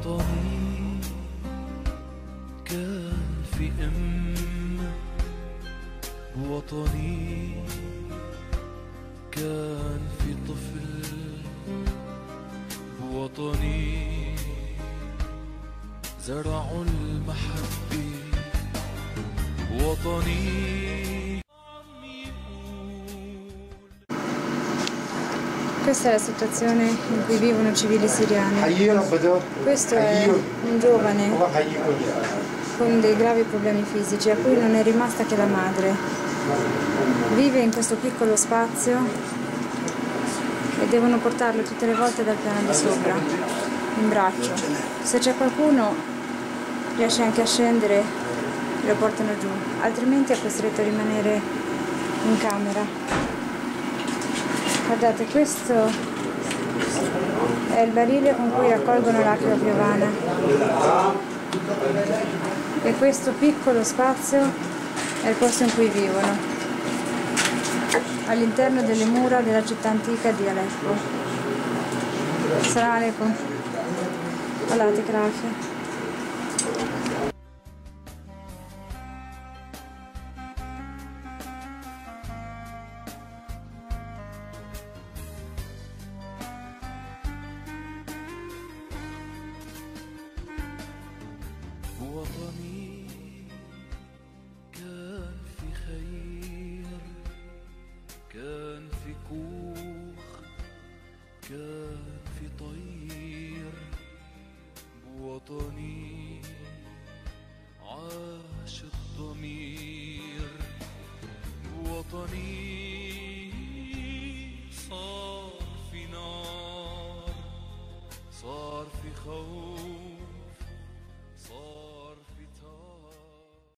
بوطني كان في بوطني كان في طفل، بوطني زرعوا المحبة، بوطني. Questa è la situazione in cui vivono civili siriani. Questo è un giovane con dei gravi problemi fisici a cui non è rimasta che la madre. Vive in questo piccolo spazio e devono portarlo tutte le volte dal piano di sopra, in braccio. Se c'è qualcuno riesce anche a scendere, lo portano giù, altrimenti è costretto a rimanere in camera. Guardate, questo è il barile con cui raccolgono l'acqua piovana e questo piccolo spazio è il posto in cui vivono, all'interno delle mura della città antica di Aleppo. Assalamu alaikum. Allah يعطيك العافية. بوطني كان في خير، كان في كوخ، كان في طير. بوطني عاش الضمير، بوطني صار في نار، صار في خوف.